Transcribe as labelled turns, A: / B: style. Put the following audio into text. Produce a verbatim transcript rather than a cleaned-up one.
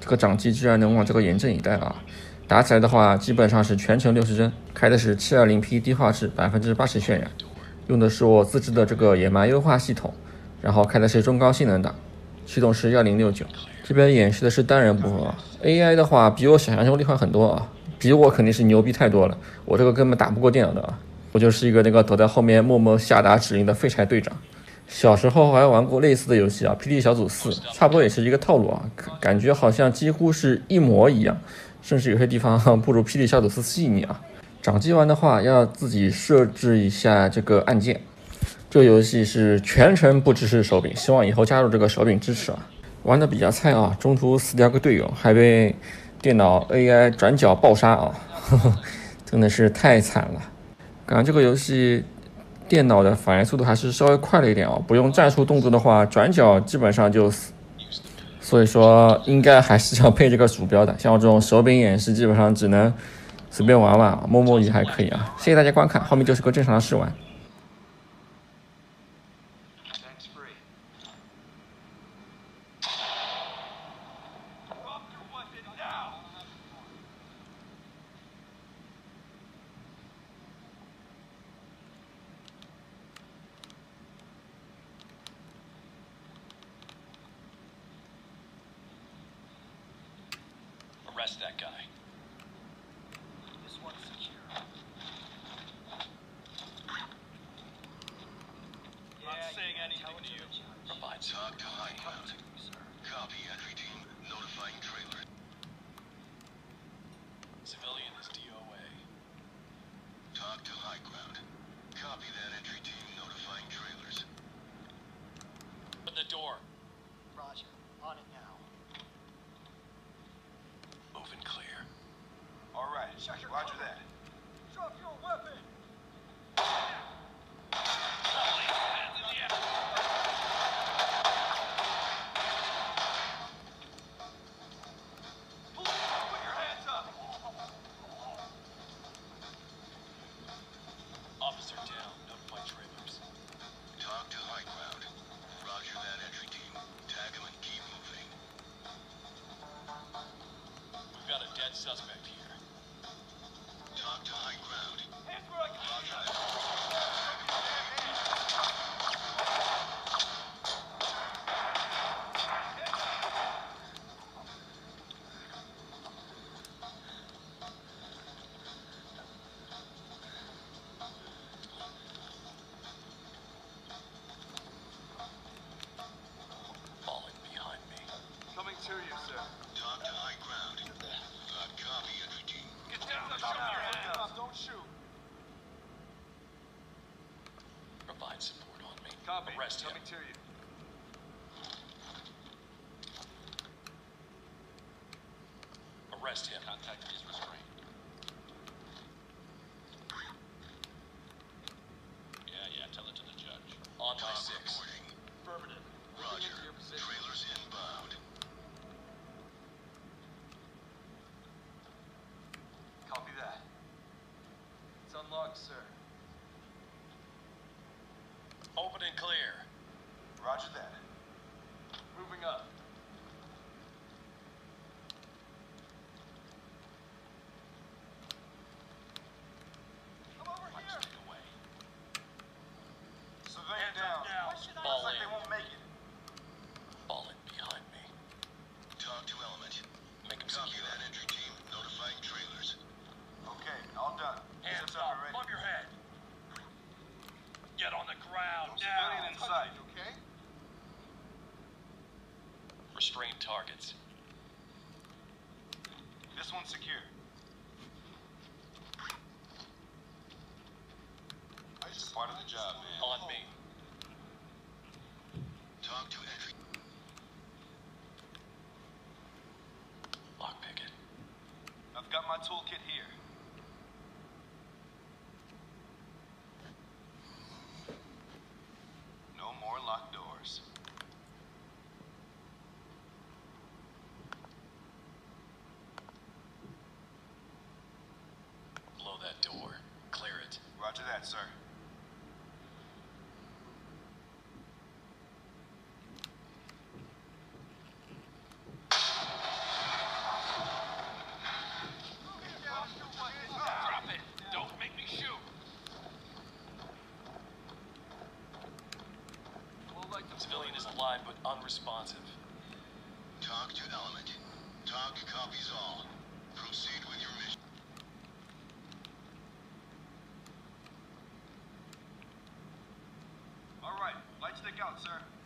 A: 这个掌机居然能往这个严阵以待啊！打起来的话，基本上是全程六十帧，开的是 七二零P 低画质，百分之八十渲染，用的是我自制的这个野蛮优化系统，然后开的是中高性能档，驱动是一零六九。这边演示的是单人部分啊 ，A I 的话比我想象中厉害很多啊，比我肯定是牛逼太多了，我这个根本打不过电脑的啊，我就是一个那个躲在后面默默下达指令的废柴队长。小时候还玩过类似的游戏啊 ，P D 小组四，差不多也是一个套路啊，感觉好像几乎是一模一样，甚至有些地方不如 P D 小组四细腻啊。掌机玩的话，要自己设置一下这个按键。这个游戏是全程不支持手柄，希望以后加入这个手柄支持啊。玩的比较菜啊，中途死掉个队友，还被电脑 A I 转角爆杀啊，呵呵，真的是太惨了。感觉这个游戏。电脑的反应速度还是稍微快了一点哦，不用战术动作的话，转角基本上就死。所以说，应该还是要配这个鼠标的。像我这种手柄演示，基本上只能随便玩玩，摸摸鱼还可以啊。谢谢大家观看，后面就是个正常的试玩。
B: Arrest that guy. This one's secure. Yeah, not saying anything to you. Provide talk to high ground. Copy entry team notifying trailer. Civilian is D O A. Talk to high ground. Copy that entry team notifying trailers. Open the door. Roger. On it now. Moving clear. All right. Roger that. Drop your weapon. Hands in the air. Police, put your hands up. Officer down. Notify trailers. Talk to high ground. Roger that entry team. Tag him and keep moving. We've got a dead suspect here. Talk to high ground. Hands where I can see them. Falling behind me. Coming to you, sir. Talk to high ground. Uh, copy entry team. Get down and show your hands. Don't shoot. Provide support on me. Copy. Arrest him. Coming to you. Arrest him. Contact is restrained. Yeah, yeah. Tell it to the judge. On my six. Affirmative. Roger. Trailers inbound. Copy that. It's unlocked, sir. Open and clear. Roger that. Moving up. Come over here. Stay away. Civilian down. down. Ball like in. They won't make it. Ball in behind me. Talk to element. Make him copy that entry team. Notifying trailers. Okay, all done. Hands up. Above your head. Get on the ground now. Civilian in sight, okay? Restrain targets. This one's secure. It's part of the job, man. On me. Talk to entry. Lockpick it. I've got my toolkit here. No more locked doors. Blow that door. Clear it. Roger that, sir.
C: civilian is alive but unresponsive.
B: Talk to element. Talk copies all. Proceed with your mission. All right, light stick out, sir.